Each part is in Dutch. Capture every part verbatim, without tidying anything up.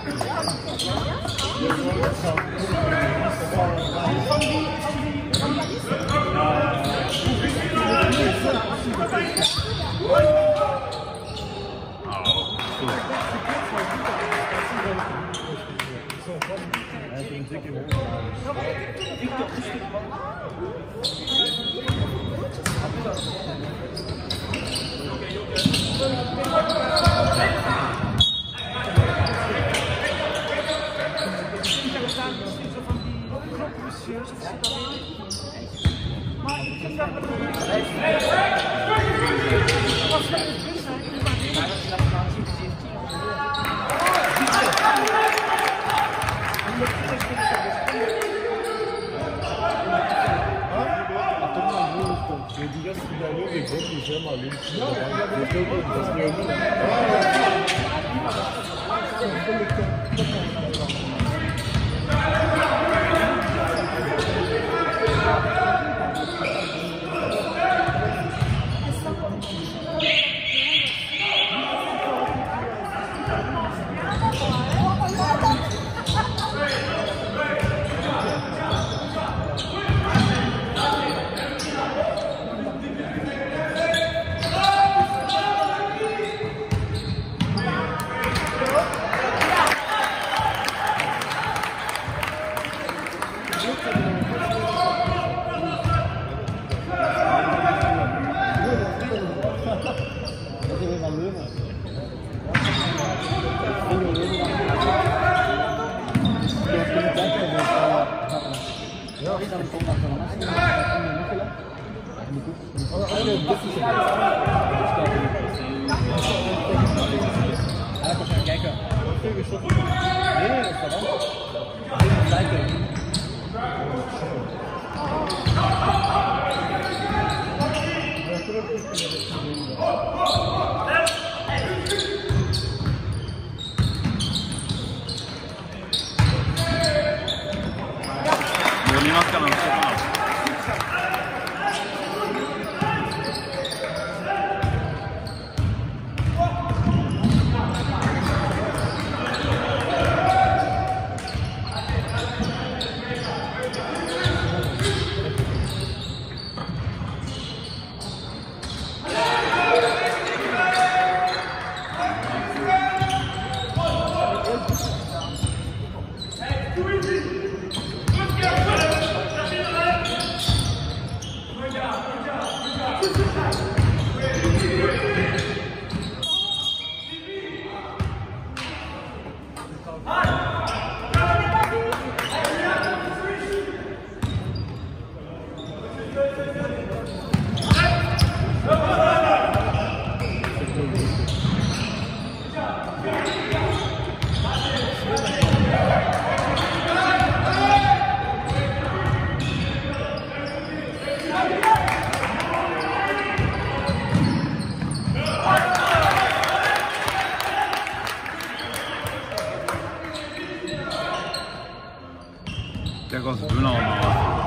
Kijk wat ze doen allemaal.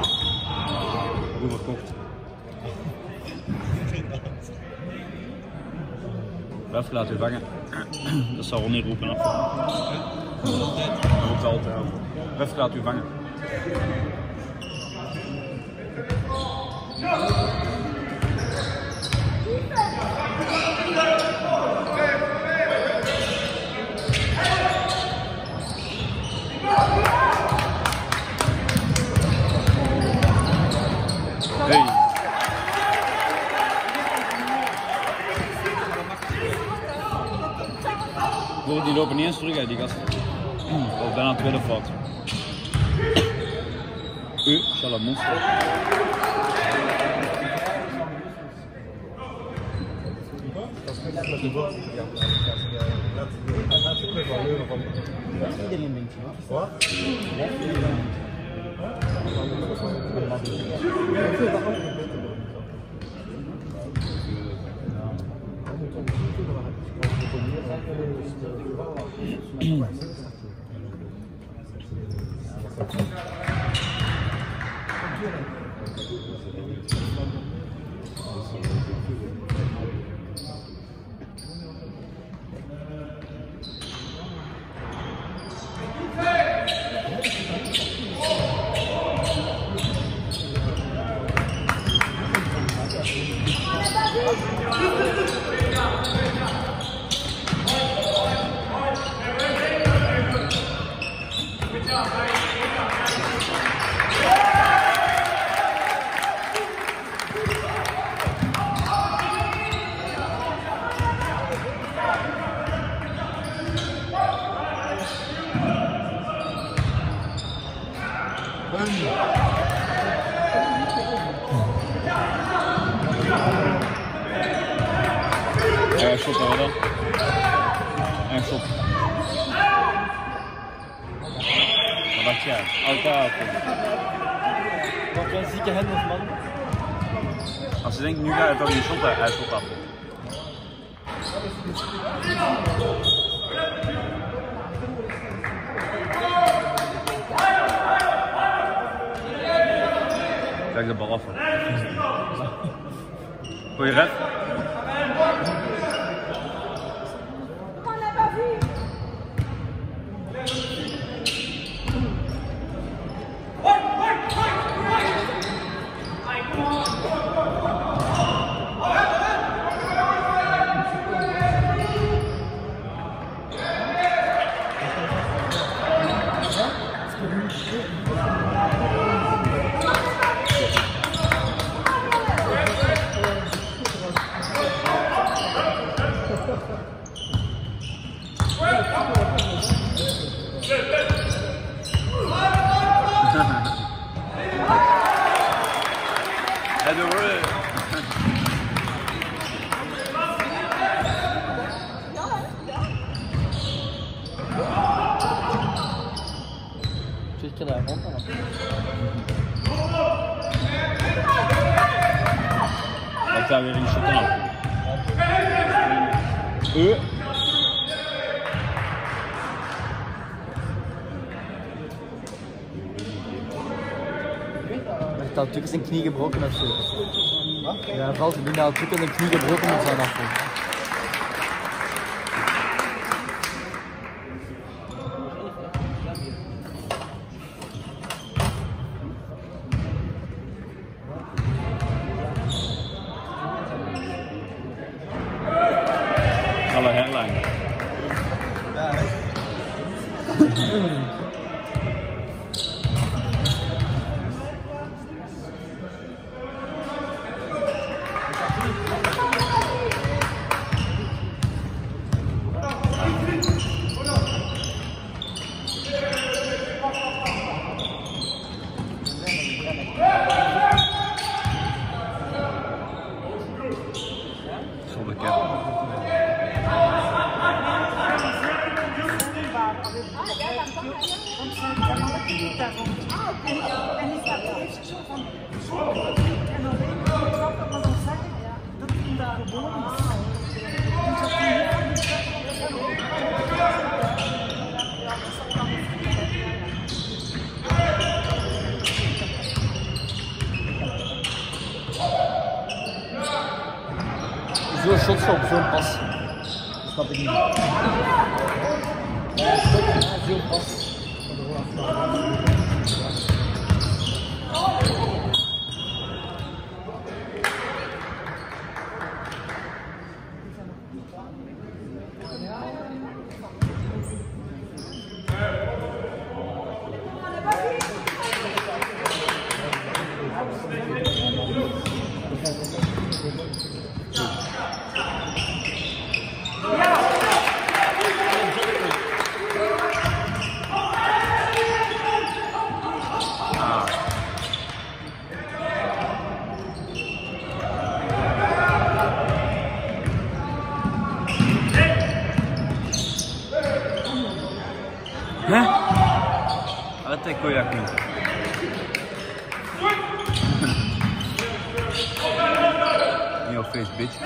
Hoe verkocht. Ref laat u vangen. Dat zal wel niet roepen. Hè? Dat roept altijd. Ref laat u vangen. Hey. Die lopen niet eens terug uit die gasten. Of bijna tweede fout. U, Charlotte Monster. Iedereen bent je. Wat? Ja, stop hoor dan. En stop. Wat dacht jij? Altijd. Wat een zieke hendels, man. Als ze denken, nu ga je toch niet shotten, hij shot af. Kijk de bal af. Goeie red. Zeker daar rond dan. Wat daar weer in de shot af. Uh. Hij had natuurlijk zijn knie gebroken of zo. Wat? Ja, valt hij had natuurlijk zijn knie gebroken met zijn afval. Alle headline. Zonder cap. Zo'n shots op zo'n pas. Dat snap ik niet. Zo'n pas. Hè? Wat een kojak nu. In your face, bitch.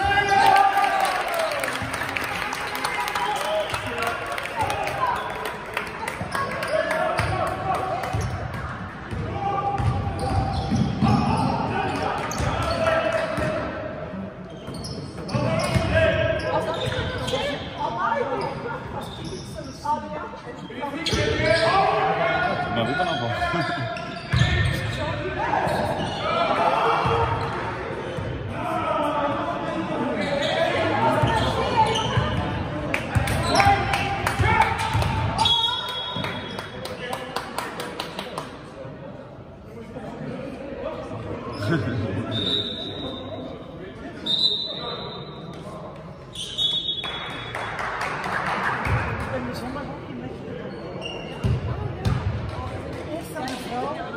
Maar hoe kan dat wel? Eerst aan de vrouw.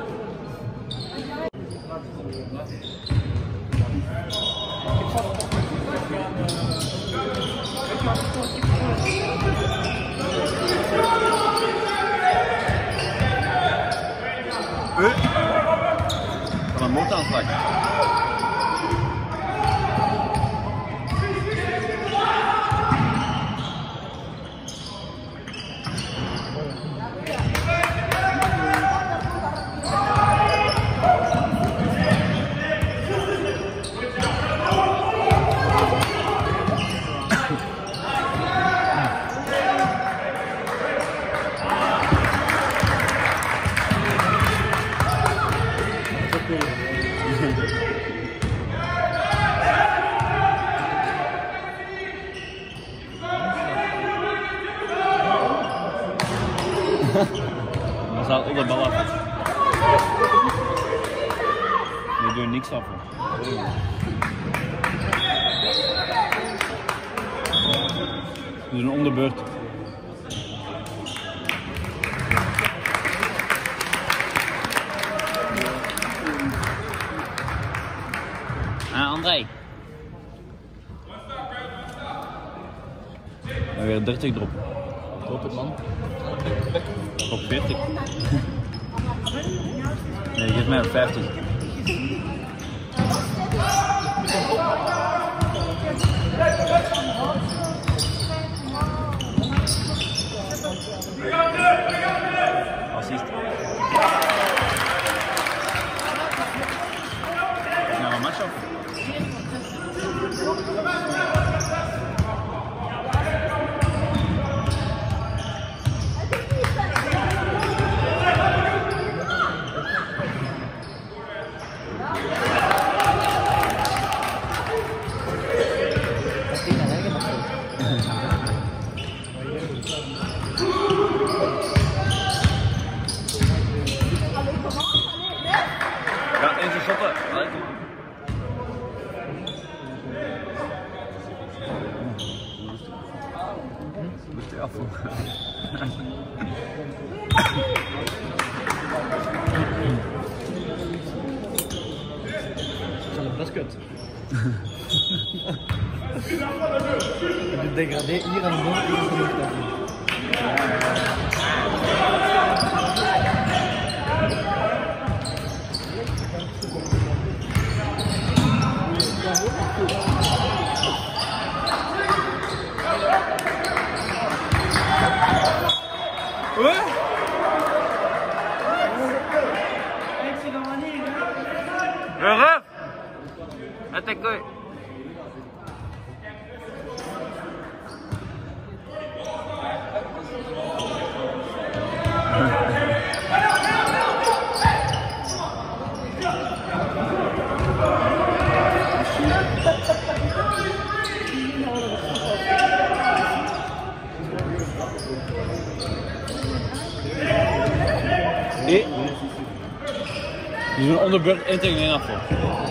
Van een motoraaanslag. Dan staat op de bal af. Die doen niks af. We doen om de beurt. Ah, André. En weer dertig drop. Drop het man. Op veertig. Nee, geef mij op vijftig. Assist. Nou, een match af. Ja, eens een shotten. Moest je afvoeren. Dat is kut. Je degradeert hier aan de mond, hier is het niet. Ref! Het is goed. Nee. Die doen onderbeurt één tegen één afval.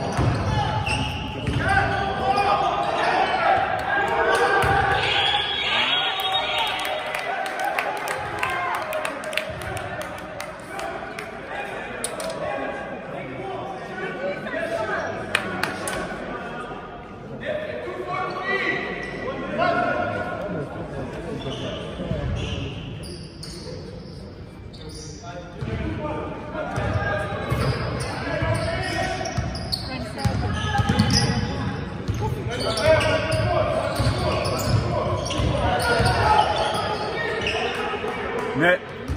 Nee.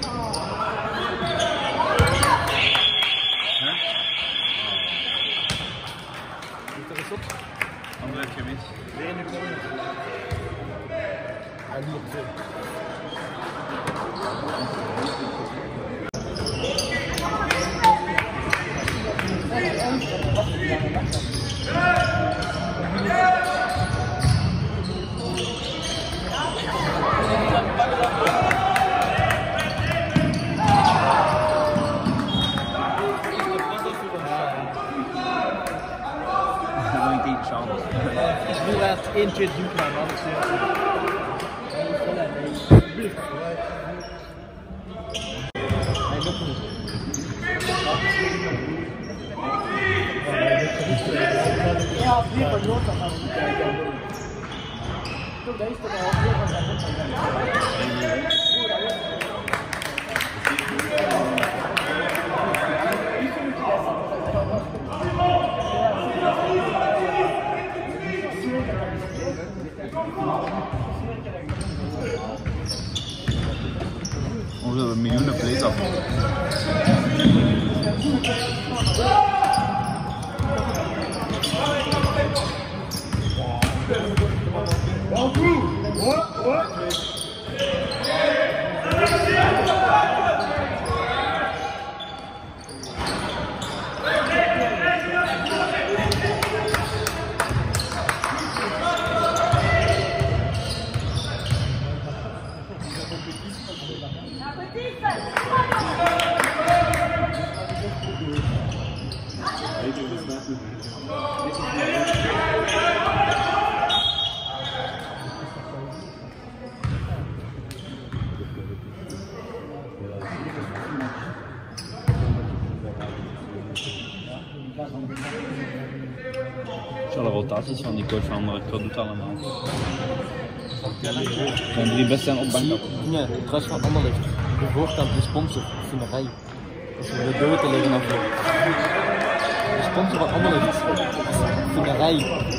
Huh? Er is op. Ander heeft gemist. Weer in de corner. Hij is niet op twee. Nu laat één keer zoeken naar alles. Hij loopt niet. We hebben miljoenen vlees af. Het is alle rotaties van die coach van Marokko doet allemaal. Zijn drie best zijn op bank. Nee, het was van Anderlecht. De voorkant, de sponsor, Finnerij. Dat is de deur te liggen af. De sponsor van Anderlecht. Finnerij.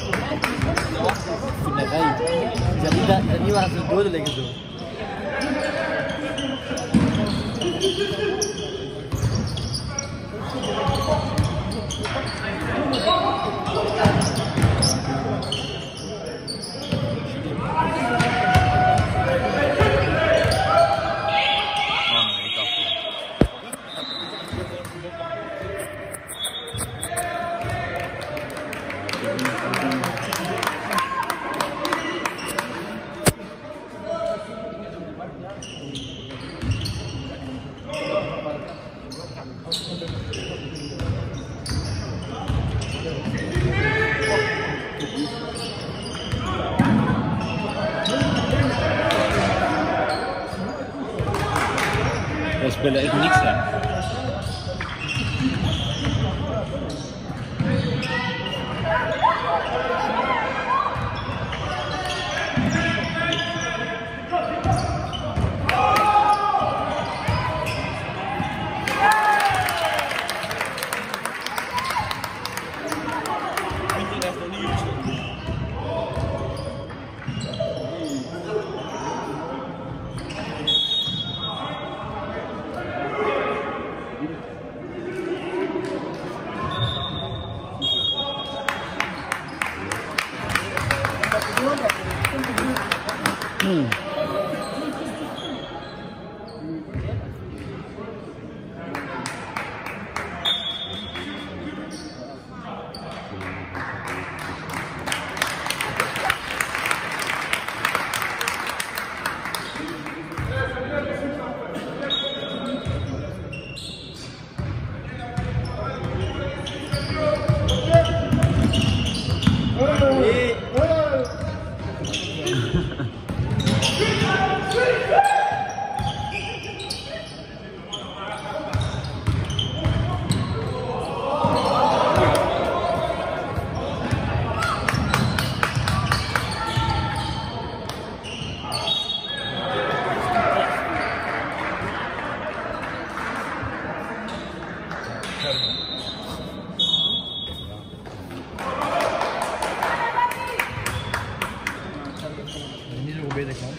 Finnerij. Ja, niet, dat, niet waar ze doden liggen zo. Wij spelen echt niks hè. Hmm. Niet zo beter kan.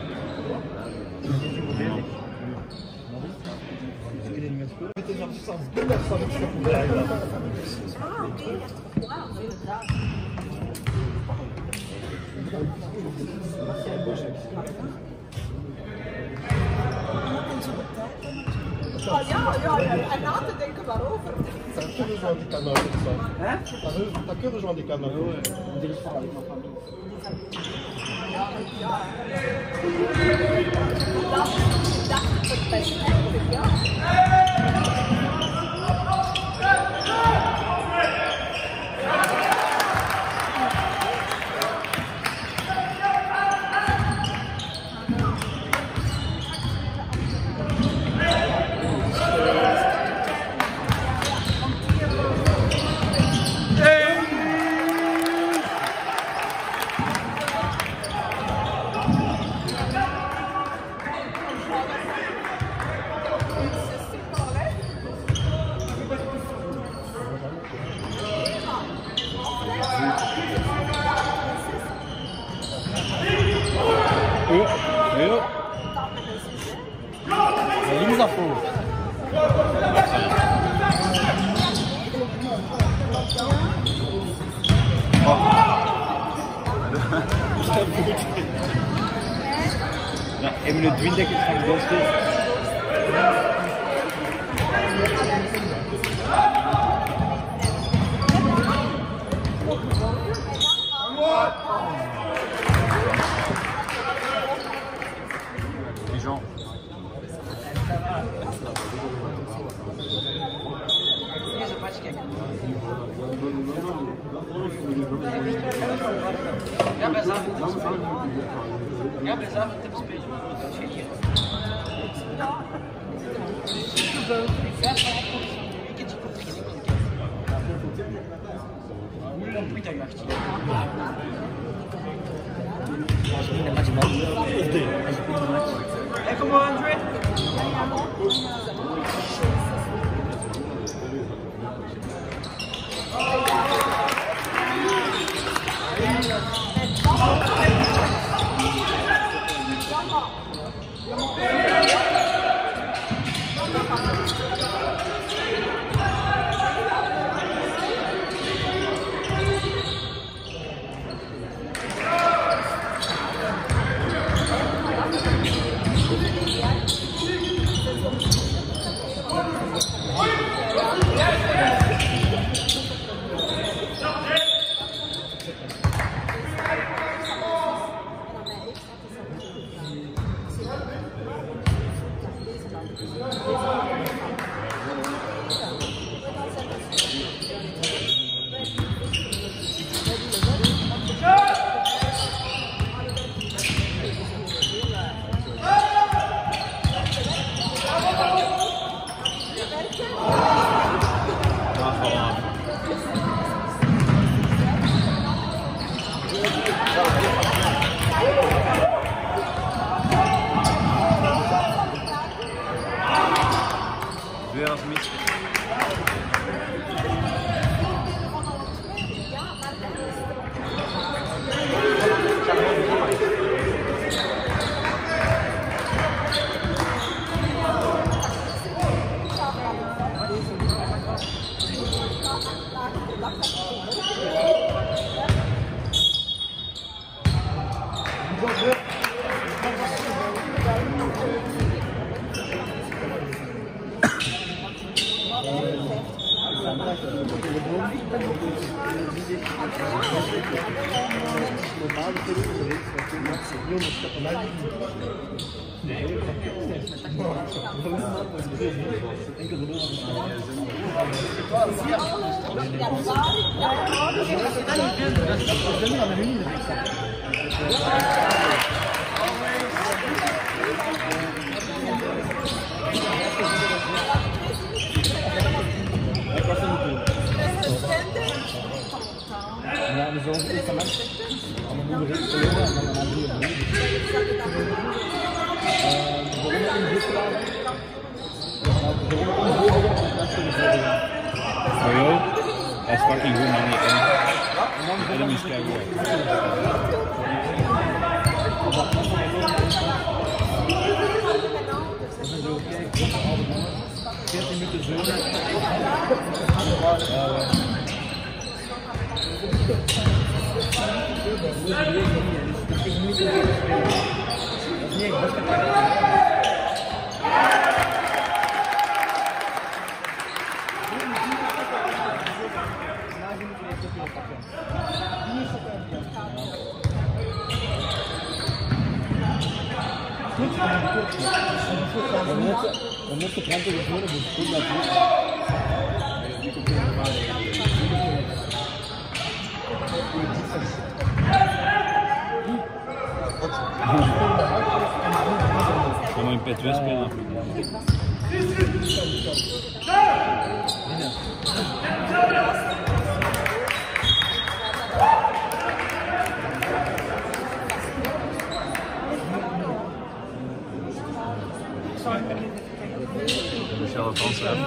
Oh, ja, ja, ja, en na te denken waarover. Dat kunnen ze aan die kanaal staan. Dat kunnen ze aan die kanaal. Dit is van mijn familie. Ja, ja. Dat, dat is het beste eigenlijk, ja. dat voor? Ja, één minuut twintig is van de goalstil. Dijon. Ja, bij zaten te spelen. Ja, bij zaten te spelen. Hey, come on, Andre. Weer als mis. Ja, we zullen het van mensen. Allemaal nieuwe regels verloren en dan een nieuwe manier. We zullen een goed gedaan. We zullen een goed gedaan. Oh joh, dat is fucking goed man. En dan is het kijken. veertien minuten zo. We moeten kranten gewoon op een stoel laten doen. Gaan we in P twee spelen? Michel het Hans hebben.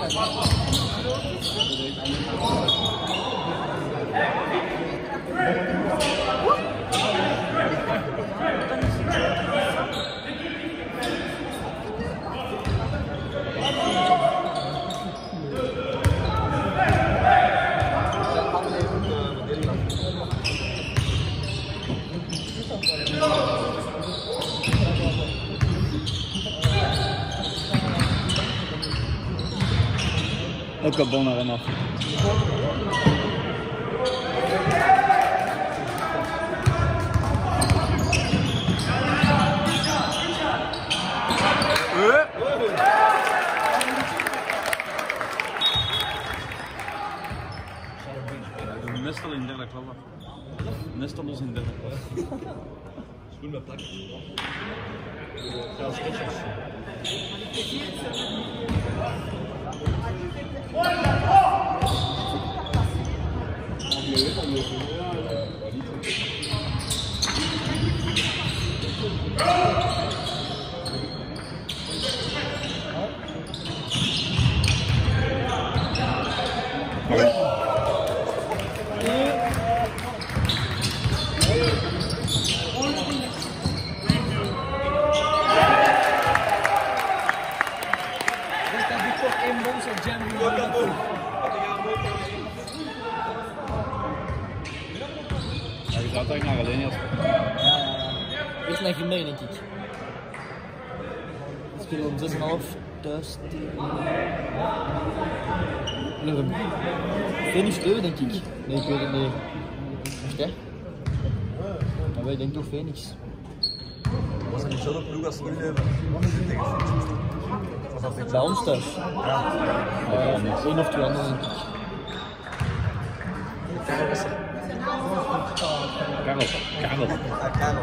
Ook al bon er af. Nestel in derde klas. Nestel ons in derde klas. Schoen met tak. Ja, sketches. Ja, je gaat eigenlijk naar alleen als. Ja, ja, ja. Eerst naar Grimberg, denk ik. We spelen om zes komma vijf thuis tegen... Phoenix Leuven, denk ik. Nee, ik weet het niet. Echt, hè? Maar wij denken toch Phoenix. Was het niet zo'n ploeg als nu Leuven? Bij ons thuis? Ja. Uh, Eén of twee anderen, denk ik. Karel, Karel. Ja, Karel.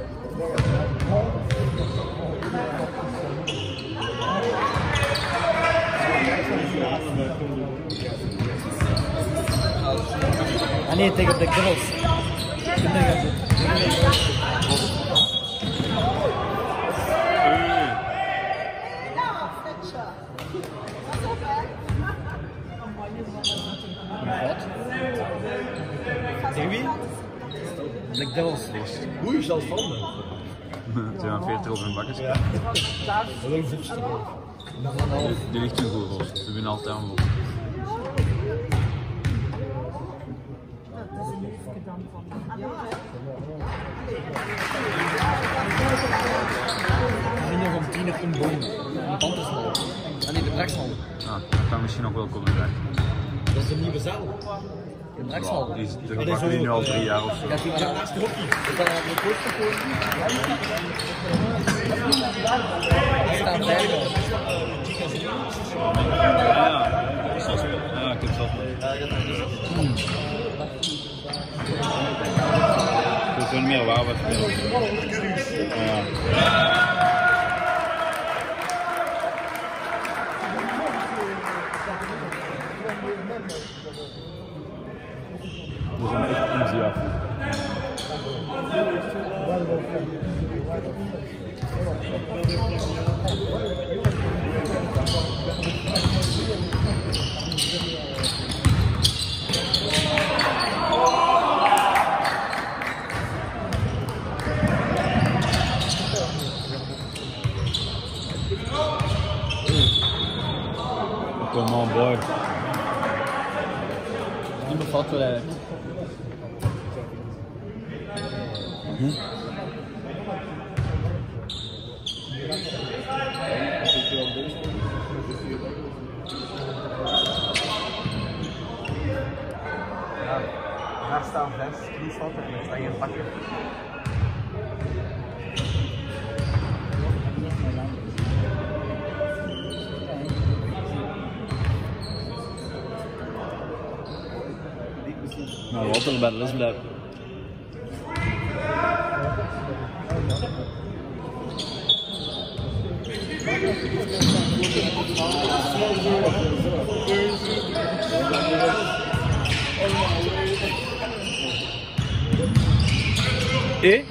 Ah nee, tegen de Devils. Tegen wie? Black Devils. Oei, zelfs van me. Ze zijn veertig over hun bakkers. Ja. Dat is een voetje. Die ligt een goed roos. We winnen altijd aan. Minder van tien of een boom. Een pantersmal. Ah nee, de Braxhal. Ah, dat kan misschien ook wel komen bij. Dat is de nieuwe zaal. De Braxhal. Die is de gebakken die nu al drie jaar of zo. Gaat die maar naast de hockey. Is dat een poster voor? Er staan vijf. Ja, ja, ik heb het zelf mee. Er zijn meer waar wat spelen. Ja. We zijn echt easy af. Come on, boy. Die bevat wel eigenlijk. Hm? Ja, daar staan vijf knoesvatten en er staan geen pakken. Nou, Walter bij de les blijven. Eh?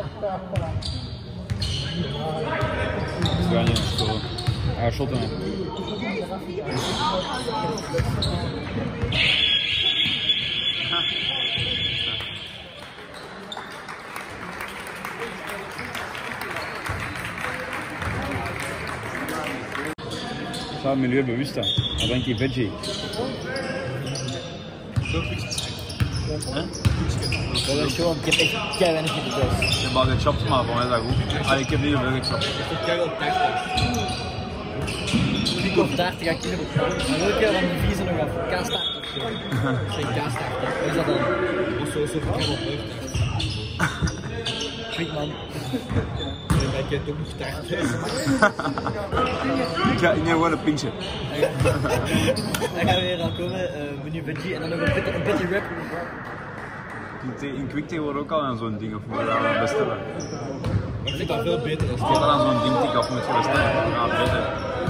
Zwijnen, zo. Hij gaat shotten. Ik zou het milieubewust zijn. Dan denk je veggie. Dat is gewoon, ik heb echt kei weinig in de thuis. Je mag het choppen, maar voor mij is dat goed. Ah, ik heb niet veel gechopt. Ik heb kei veel taart. Ik op taart ga ik hier op. Dan wil ik je van die viezen nog af. Kaastaart of zo. Zeg kaastaart. Wat is dat dan? Of zo, zo kei veel taart. Kijk man. Ik heb toch nog taart. Ja, ik neem gewoon een pintje. Dan gaan we weer al komen, uh, menu veggie en dan nog een bitty, een bitty wrap. In Quick wordt ook al aan zo'n ding of moet je dat bestellen? Ik vind dat veel beter. Ik heb aan zo'n ding tik of moet je bestellen? Ja, beter.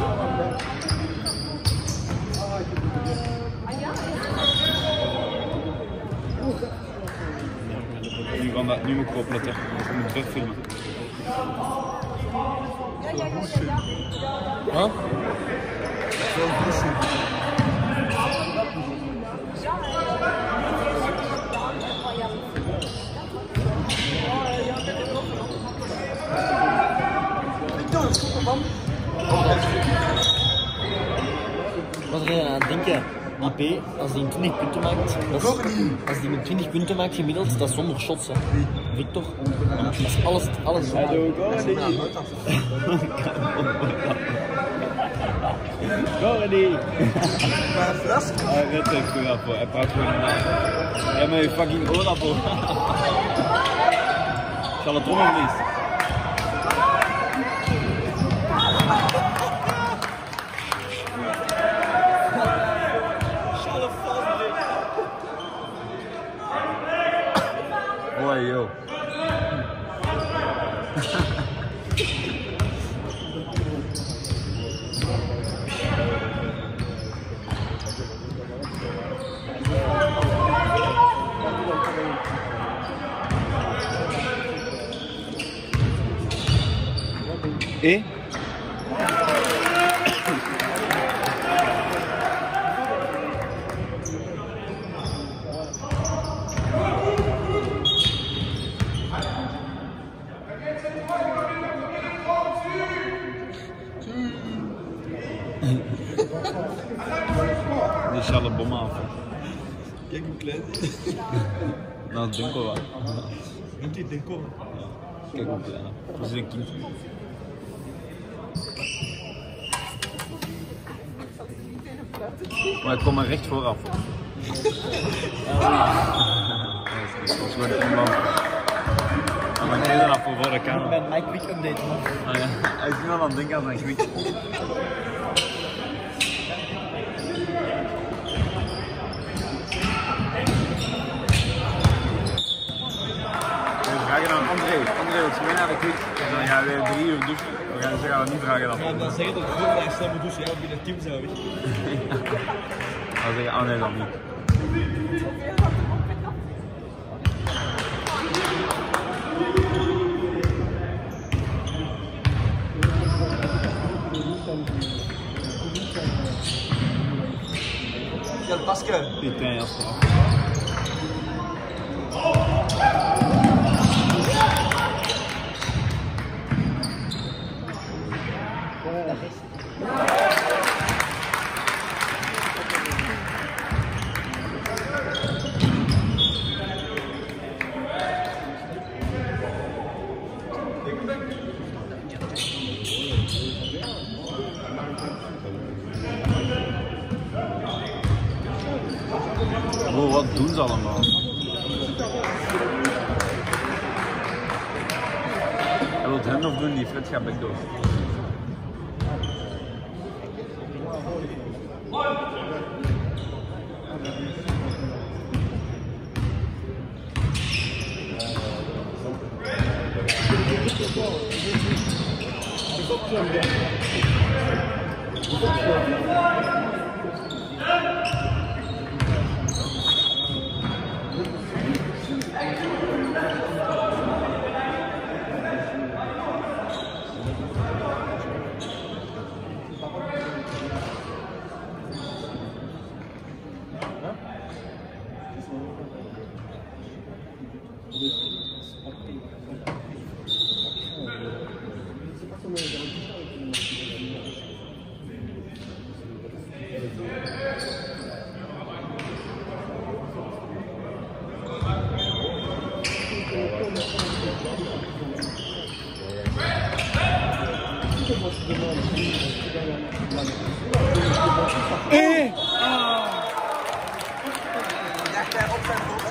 Nu, kan dat, nu moet ik opletten, ik moet terugfilmen. Huh? Wat er aan het denken, die P, als die twintig punten maakt, dat is, als die met twintig punten maakt gemiddeld, dat is zonder shots, hè. Victor, dat is alles, alles. Hallo, Gordy! Gordy! Hij weet het goed af, hij praat gewoon een naam. Jij met je fucking oorlappel. Zal het trommel niet? Hoi joh. Eh? Die zal een bom af. Kijk hoe klein. Nou, het dinkel wel. Noemt hij dinkel? Kijk hoe klein. Dat is een kind. Maar ik kom er recht vooraf. Dat was gewoon een man. En dan kreeg je dat voor de Ik camera. ben Mike Quick update, man. Ah, ja. Ik ben aan het denken aan mijn quick. Vraag je dan André, André, wat is mee naar de quick? En dan ga je weer drie uur douchen. We gaan zeggen dat we niet vragen dan. Ja, dan zeggen dat ik voor mij snel moet douchen, ja, binnen het team zou ik. Dan zeg je, ah nee, dan niet. Michel Pascal. Pieter, ja, straf. Wow, wat doen ze allemaal? Hij wil hen nog doen, die Fred gaat backdoor. Eh! Legt hij op zijn hoofd.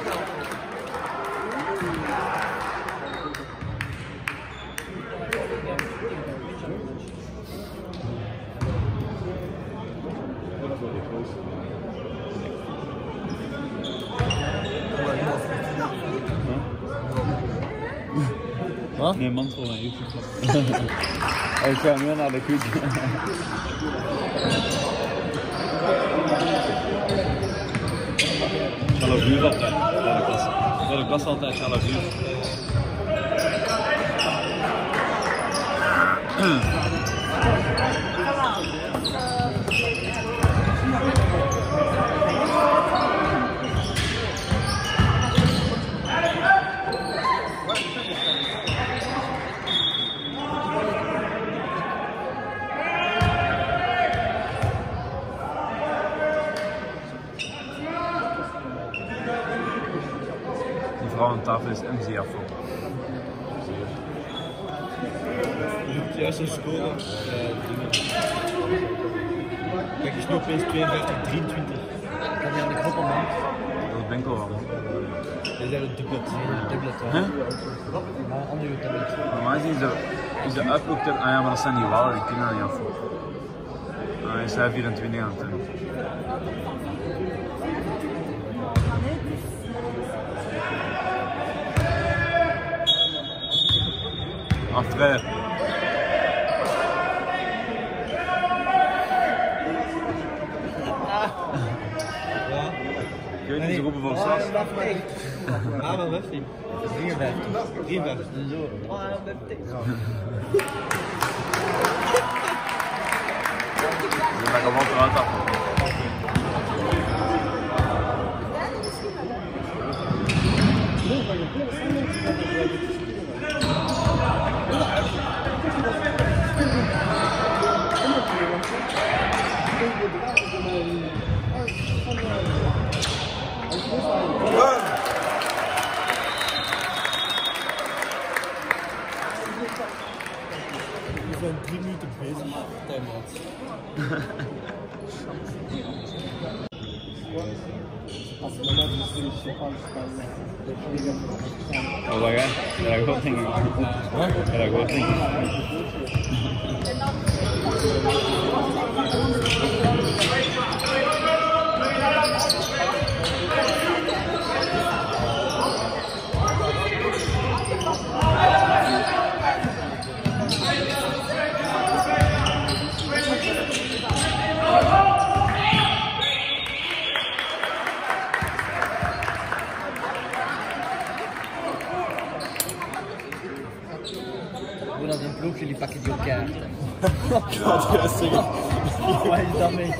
Wat? Nee, mantel naar YouTube. Ik ga nu naar de keuken. twaalf uur altijd, bij de klas. Bij de klas altijd twaalf uur. Die vrouw aan tafel is M C afval. Juist in school. Kijk, je snoep is tweeënvijftig, drieëntwintig. Kan je aan de knoppen, man? Dat ben ik al wel. Dit is een dublet. Dublet, Huh? Maar een andere tablet. Normaal gezien is de, is de uitloop... Ah ja, maar dat zijn die walen, die kunnen dat niet afval. Ah, hij is vierentwintig aan het doen. Aftreden. Ik weet niet zo roepen voor Sas. Ah, wat was die? drieënvijftig. drieënvijftig. Zo. Ah, dat is Ik ben gewoon eruit af. We zijn drie minuten bezig. Time-out. Oh, waar ga je? Ja, dat goed denk ik. Ja, dat goed denk ik. Hoe dat een ploeg, jullie pakken die elkaar. Ik ga het juist zeggen. Wat is dat mee?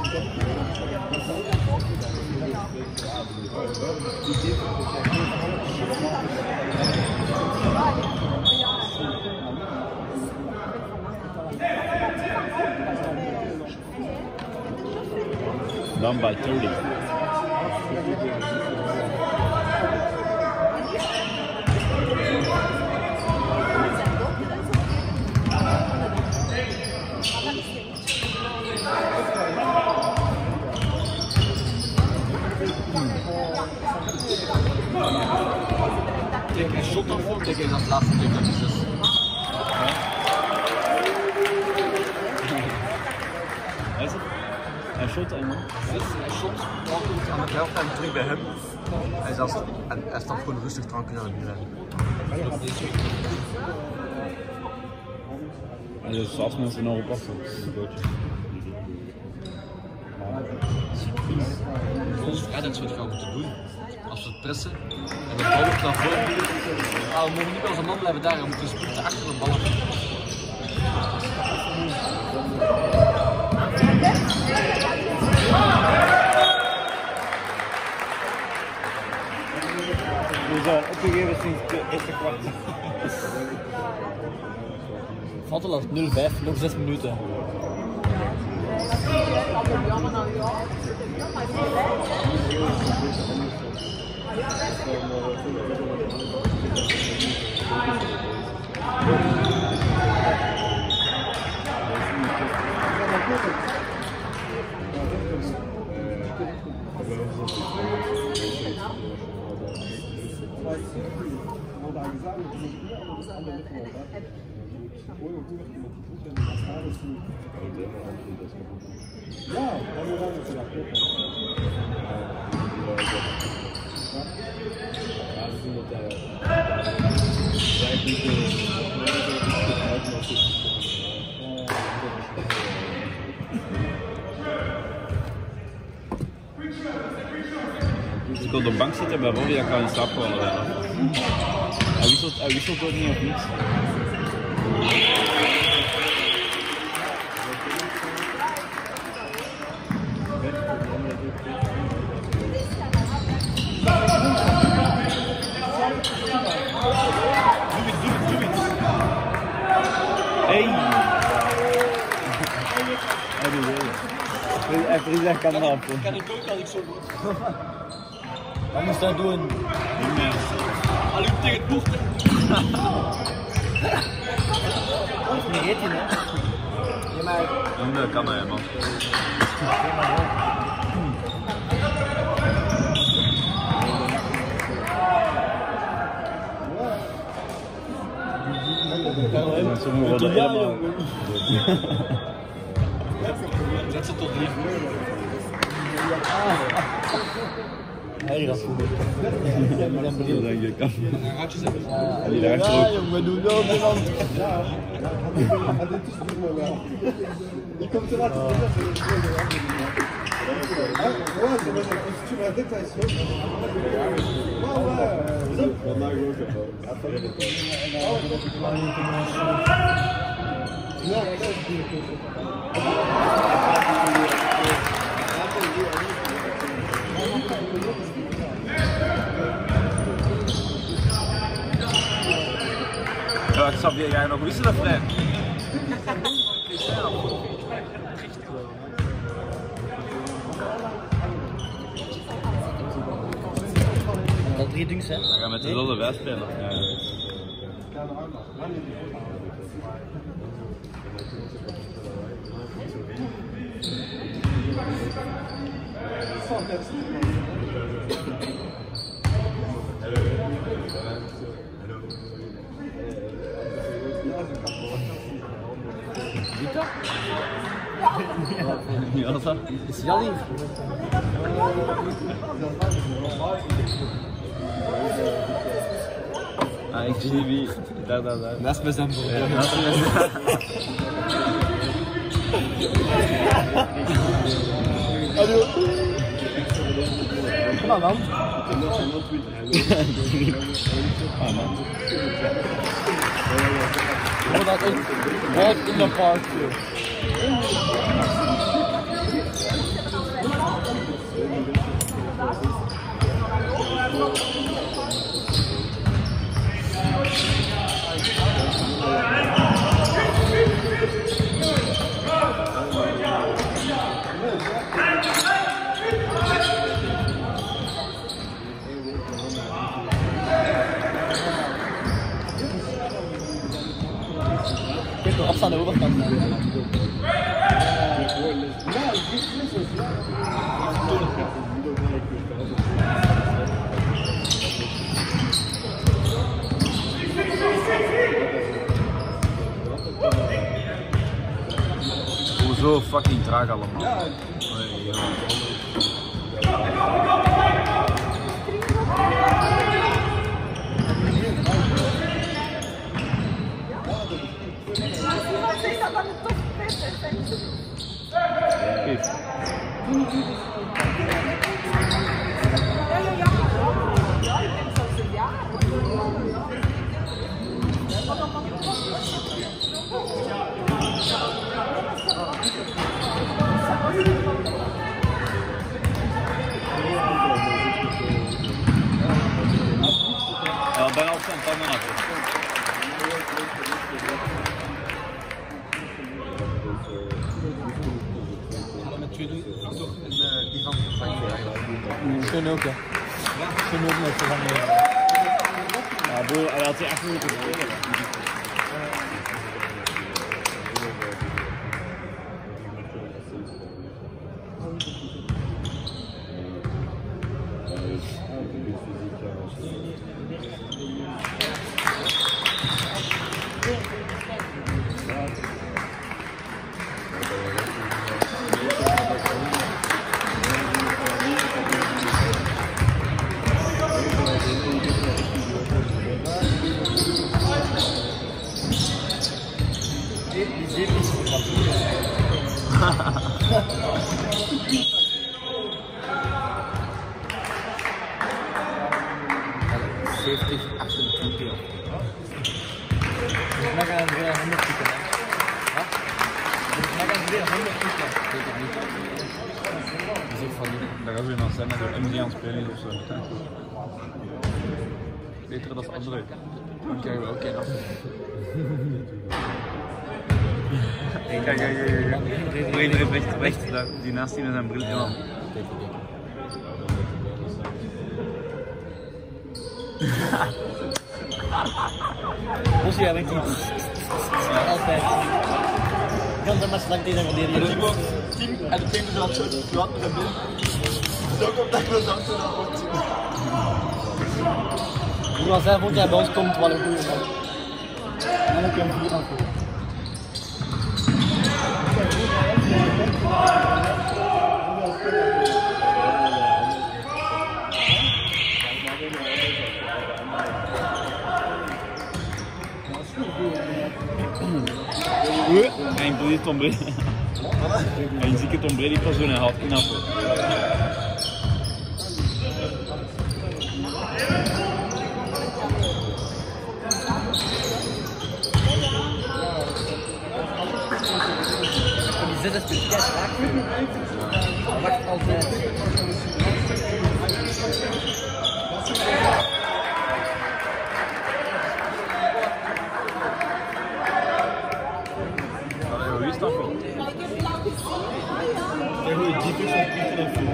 Down by thirty. Kijk, een shot dan voor, kijk eens dat laatste ding dat is. Is het? Hij shot en dan? Hij shot, tranquil aan de helft en terug bij hem. Hij, zelfs, en hij staat gewoon rustig tranquil aan het binnen. En dus als mensen nog oppassen. Volgens vrijdag zou je het gaan moeten doen. Als we het pressen en de bal op naar voren duwen. Ah, we mogen niet als een man blijven daar, we moeten sprinten achter de bal. We zijn opgegeven sinds de eerste kwart. Vattenlas nul vijf, nog zes minuten. Als ik op de bank zit bij Robbie, dan kan je in slaap vallen. Hij wisselt, hij wisselt ook niet of niets. Hey! Hij doet wel. Hij vriest zijn camera af. Kan ik ook al niet zo goed. Wat moest hij doen? Niet meer. Al tegen het boek. Dat is niet eten, hè? Ja, maar... Nee, dat kan hij, man. Ze moeten helemaal... Zet ze tot drie. Hij gaat goed. Dat denk ik. En die rechter ook. Ja, jongen, doe dat op hand. Ja, dit is het nog wel. Je komt eruit. Ja, ik snap je, jij nog wisselen, Fred? Dat drie dunks, hè? We gaan met dezelfde wij spelen. Ja. Vita? Ja, dat Is Jalli? Ah, ik zie wie. Daar, daar, daar. Naast me zijn broer. Ja, naast me. Hallo. Kom aan, man. Ah, man. Oh, dat is walk in the park. Kijk, de afstand aan de overkant. Hoezo fucking traag allemaal? Ja. daar haalt zijn tanden af. Met jullie toch een uh, die van vervangen. Schön ook, ja. Schön ook met vervangen. Ja, boer, hij had zich echt moeten gebeuren. zeventig, achtentwintig. Dus dan gaan we weer honderd pieken. Wat? Dus dan gaan we weer honderd pieken. Ik weet het niet. Dat is ook van nu. Daar gaan we weer naar zijn met de M D aan het spelen of zo. Beter dan andere. Dan krijgen we ook een af. Kijk, kijk, kijk. Iedereen recht, recht, die naast die met zijn bril aan. Bosje, ja, weet je. Altijd. Ik kan er maar slang tegen verdedigen. Team en de team dat zo plat met binnen. Zo komt dat we dat zo naar wordt zien. Hoe was hij volgend jaar bij ons komt, wat een goede man. En dan kun je hem hier afvoeren. En ik doe die Tom Brady. En je ziet het Tom Brady pas doen en haalt knap. Die zit het pakket raakt. Wacht altijd. Wie is dat wel? Kijk hoe je diep is en diep en veel.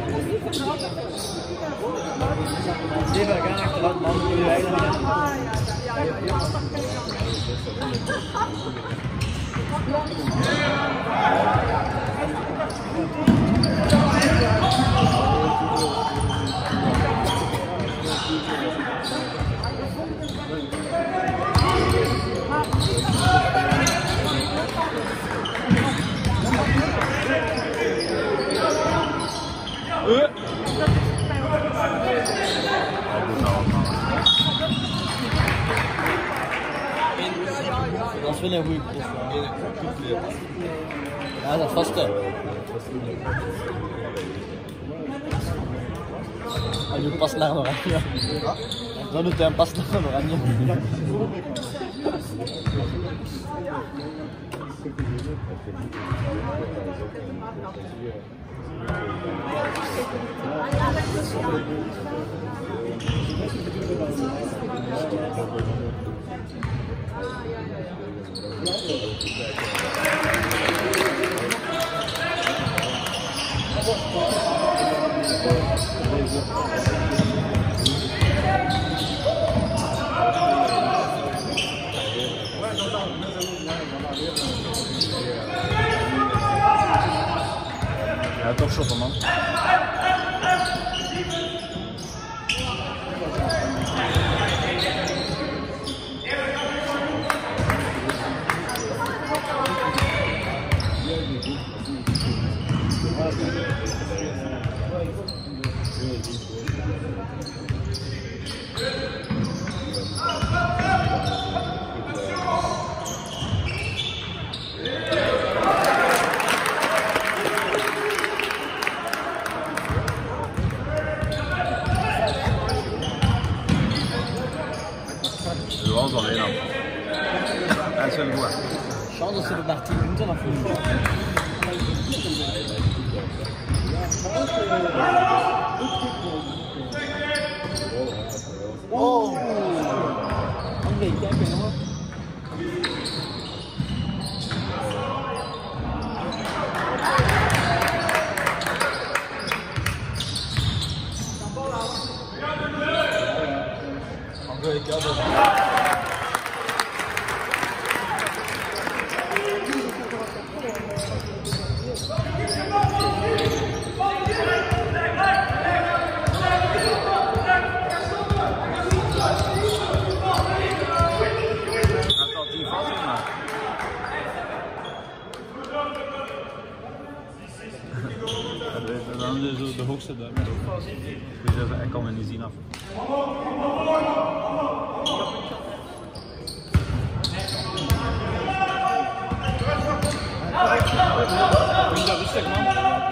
Zeven gaan achteruit, man. Kun je eigenlijk dat is wel een goede post. Ja, dat vaste. Hij doet pas naar oranje. Dan doet hij hem pas naar oranje. Ja, toch shoppen, man. Zoals alleen al. Hij is wel goed. Chance dat ze er maar tien minuten af voelen. Oh! Allee, kijk eens jongen. Oké, ik heb het. Dan is het de hoogste duim. Dus ik kan het niet zien af. Is dat rustig man?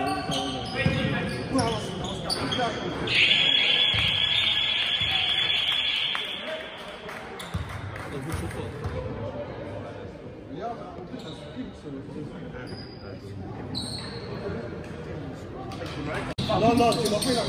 No, no, si lo pega,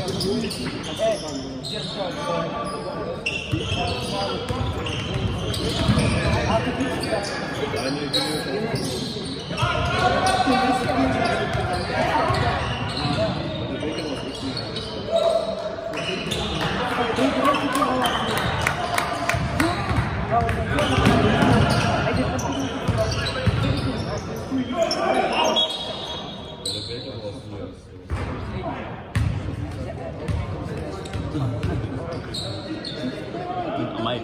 Amai.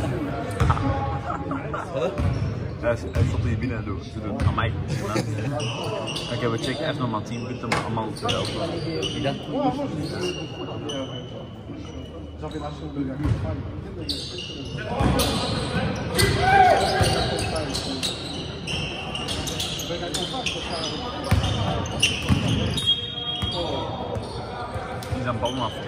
Hij stopt hier binnen te doen. Amai. Ik heb een check even nog maar tien punten, maar allemaal te helpen. Wie dat? Die zijn ballen af.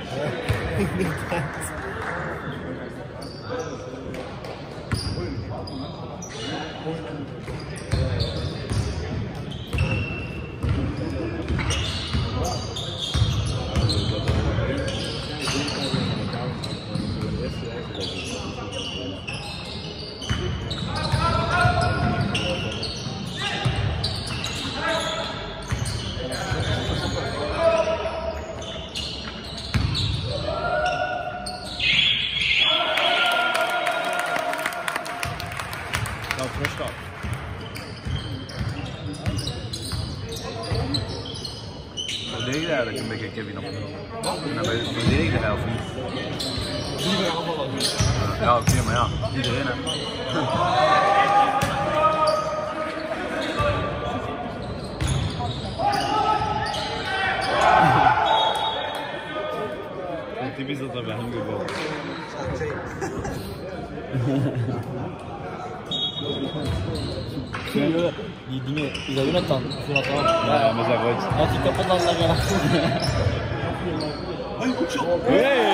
Verdedig je eigenlijk een beetje Kevin op? En dan verdedig je de helft niet. Ja, oké, okay, maar ja, iedereen hè. Typisch dat dat bij hem gebeurt. Die dingen, is dat Jonathan? Of Jonathan? Ja, met zijn voice. Als die kapot dan leggen. Hey, goed shot! Hey!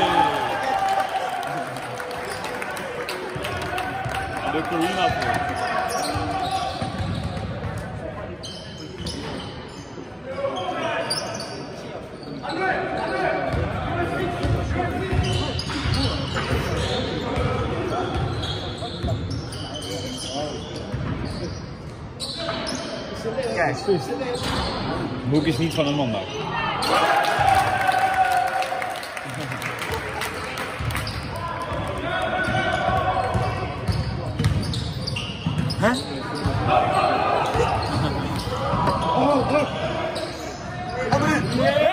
De Corina voor. Kijk, Boek is niet van een maandag. hè? Oh, druk! André!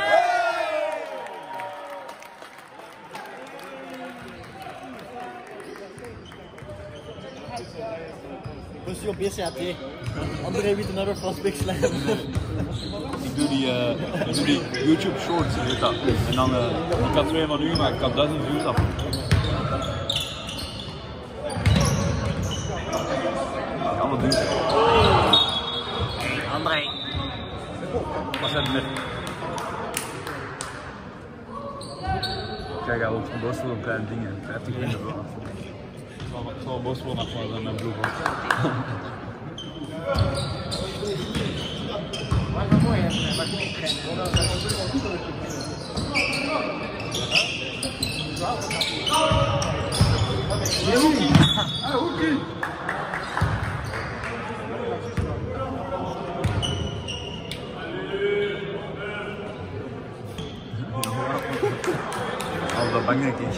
Dus op B C A T. André weet another fast big slam. Ik doe die, uh, ik doe die YouTube shorts, weet dat. En dan, uh, ik had twee van u, maar ik had duizend views af. Allemaal doen. André. Wat zijn er? Kijk, hij loopt van Brussel op kleine dingen. vijftig minuten voor. Ik zal boos worden als mijn bloed was. Maar dat is mooi, hè? Maar ik bang denk ik.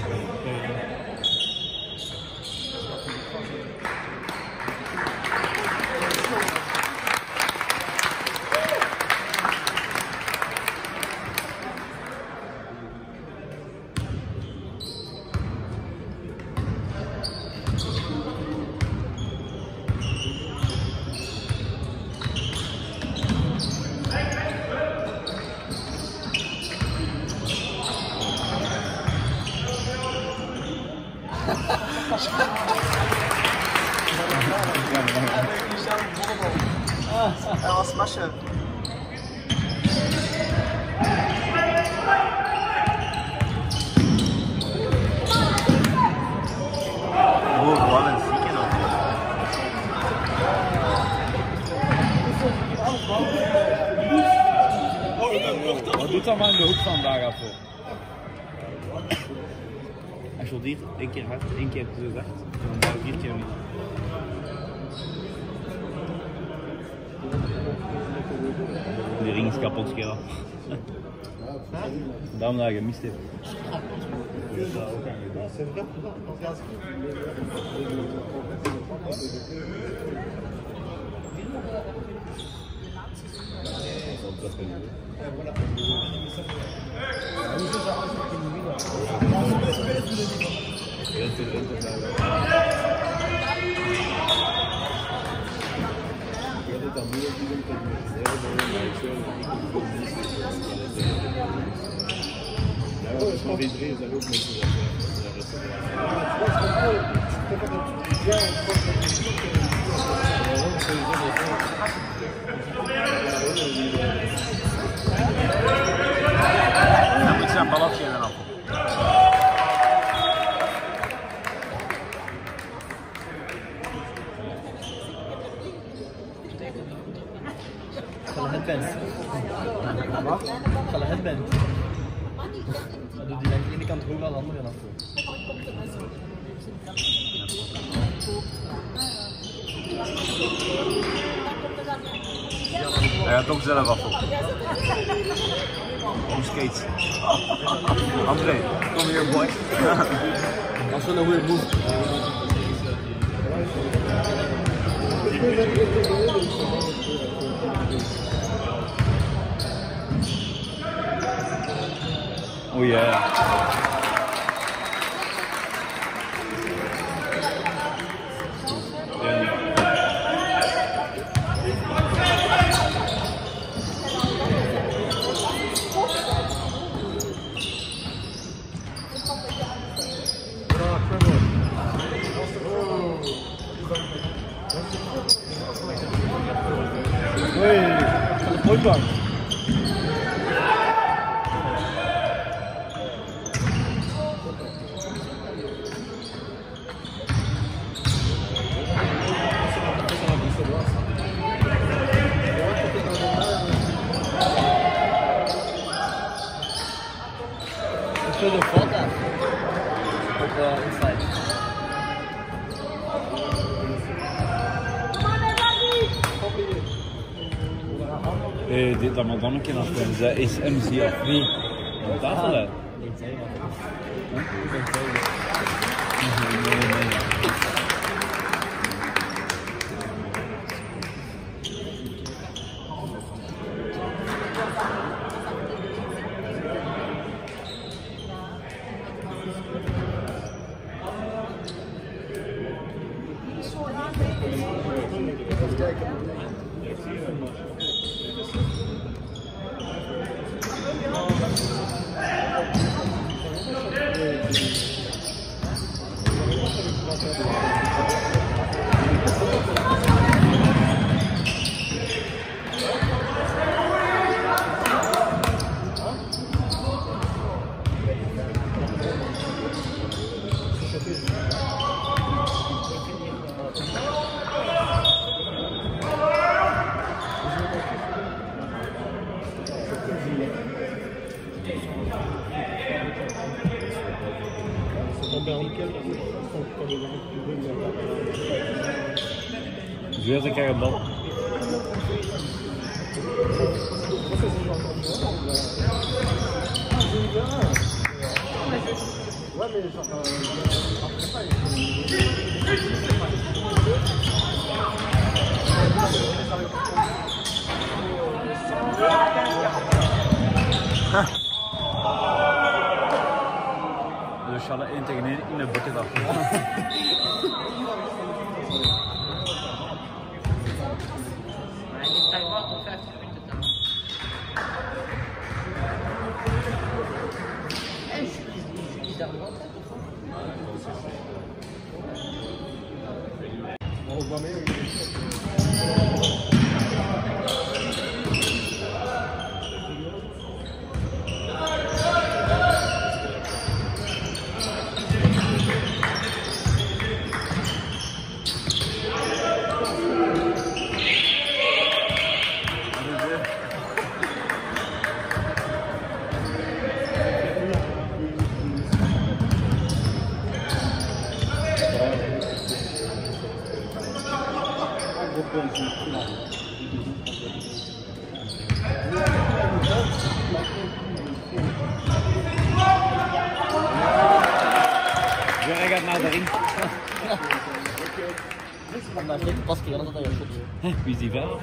Hij was smashen. Oh, wat een zieke nog. Wat doet dat maar in de hoek van daar af? Als je dit één keer hard, één keer te zacht, dan daar vier keer niet. Die ring is kapot schelen. Daarom dat je gemist hebt. Dan moet je een bal afgeven af. Van de headband. Wat? Van de headband. Dan doet hij aan de ene kant hoog aan de andere kant af. Hij gaat toch zelf af op. Om skates. André, kom hier boy. Dat is wel een goede move. Oh yeah. Hey, van de pootbank. Ik speel de valt af. Op uh, inside. Hey, dit dat maar dan een keer afgaan. Is dat is M C of wie? Wat tafel hè? Ik zei wat. Huh? Ik ben zo. Nee, nee, nee. Je weet ik een bal. Ouais, mais genre, euh, après ça, il Dus Charlotte één tegen één in de bucket af. Jij gaat naar de ring. Maar dat is pas keer dat hij je shot. Wie is die vijf?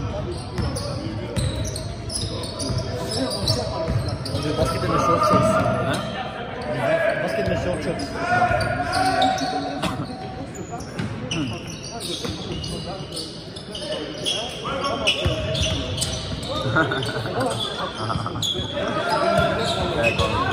De basket in de short shots. Huh? Basket in de short shots. Kijk dan.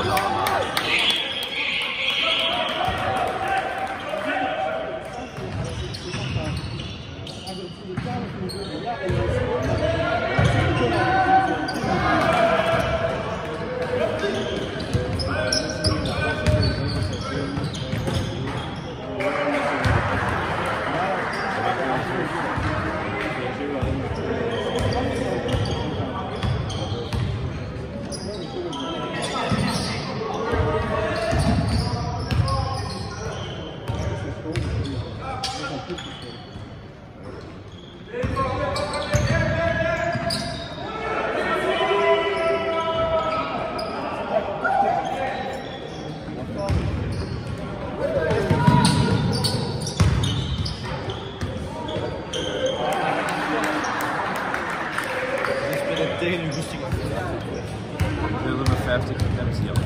Tegen een goesting. Ik wilde met vijftig attempts hier.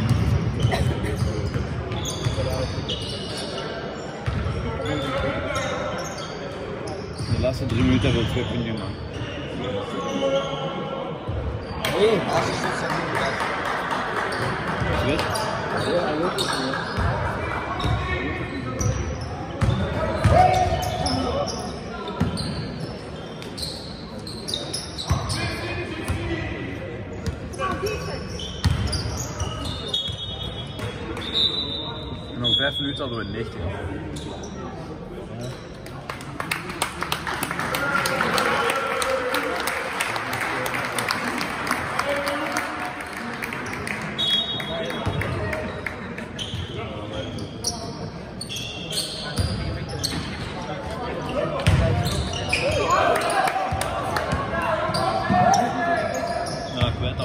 De laatste drie minuten hebben we twee punten gemaakt. Nee, als je shot zijn niet gedaan. Is het? Ja, hij weet het niet. Nog vijf minuten hadden we negentig. Nou, ik weet dat.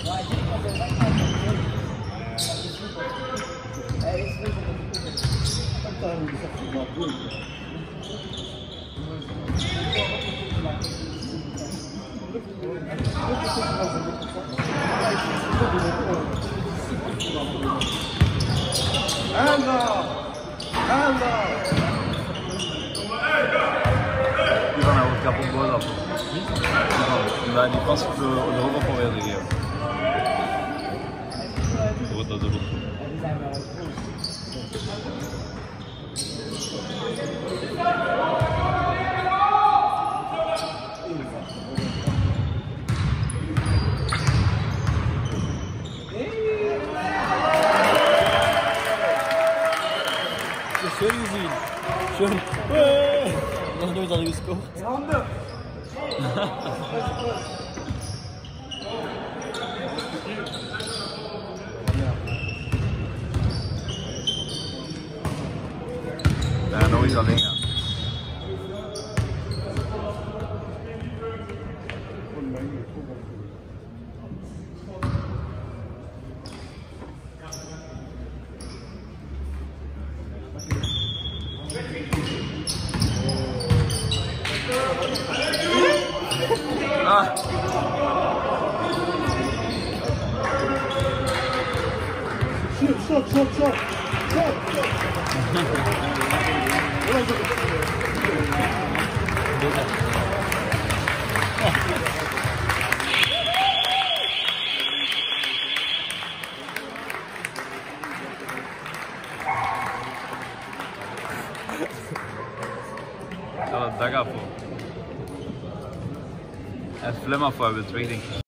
Die van wordt kapot boos af. Omdat die pas op de hoofd probeert te geven. Wat dat doen? Schön gezien. Schön. Nog nooit al gescoord. handen! Ja, nog eens alleen gaan. Ah. Stop, stop, stop, stop! Ja, dat gaat voor. En Flemma voor hebben we twee, denk ik.